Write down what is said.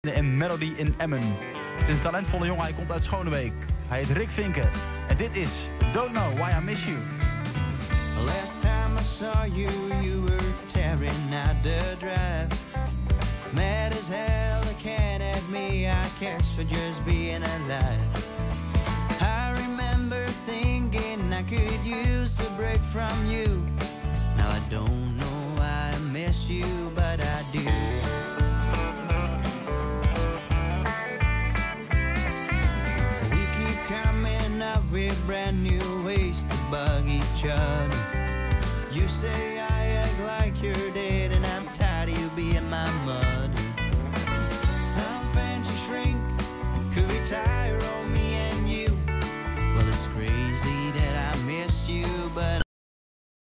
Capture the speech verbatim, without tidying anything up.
En Melody in Emmen. Het is een talentvolle jongen, hij komt uit Schonebeek. Hij heet Rick Vinken. En dit is Don't Know Why I Miss You. Last time I saw you, you were tearing out the drive. Mad as hell, looking at me, I guess for just being alive. I remember thinking I could use a break from you. Now I don't know why I miss you, but I do. Coming up with brand new ways to bug each other. You say